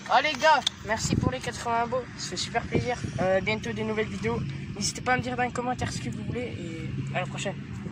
Oh les gars, merci pour les 80 abos, ça fait super plaisir. Bientôt des nouvelles vidéos. N'hésitez pas à me dire dans les commentaires ce que vous voulez et à la prochaine.